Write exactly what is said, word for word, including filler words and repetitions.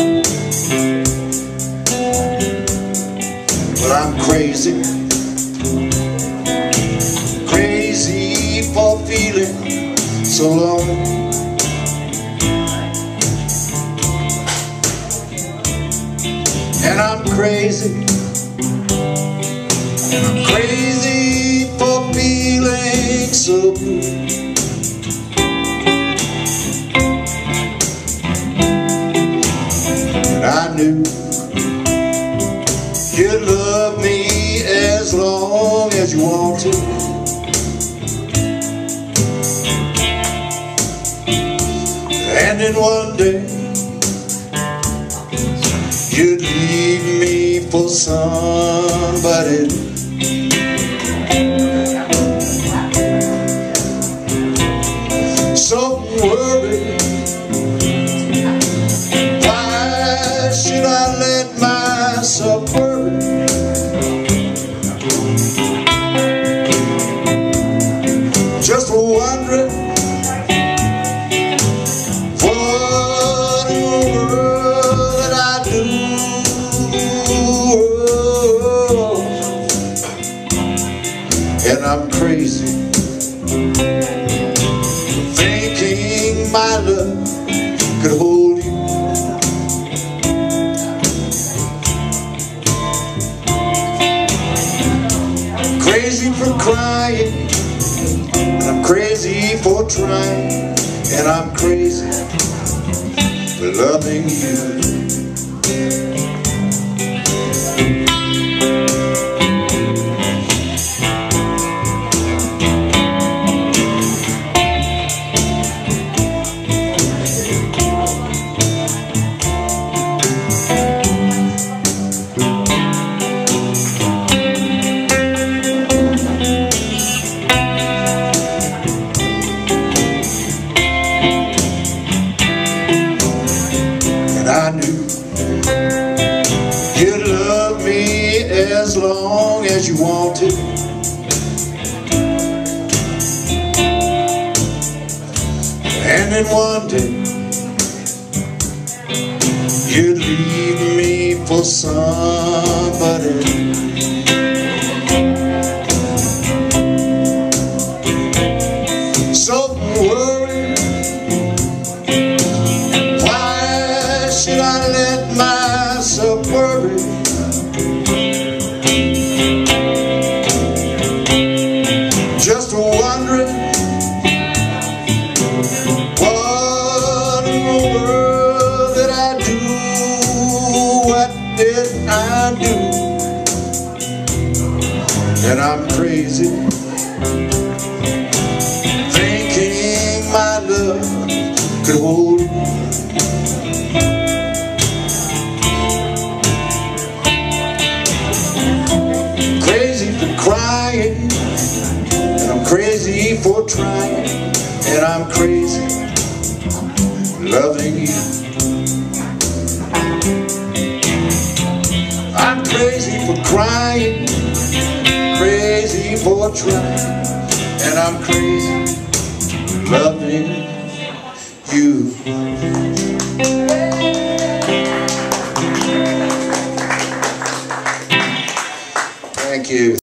But I'm crazy, crazy for feeling so lonely. And I'm crazy, and I'm crazy for feeling so blue. And I knew you'd love me as long as you want to. And then one day you'd leave me for somebody new. So worry, why should I let myself worry? Just wondering what in the world did I do? And I'm crazy, thinking my love could hold you. Crazy for crying, and I'm crazy for trying, and I'm crazy for loving you. I knew you'd love me as long as you wanted. And then one day you'd leave me for somebody. So worry, should I let myself worry? Just wondering what in the world did I do? What did I do? And I'm crazy, thinking my love could hold you. Crying, and I'm crazy for trying, and I'm crazy loving you. I'm crazy for crying, crazy for trying, and I'm crazy loving you. Thank you.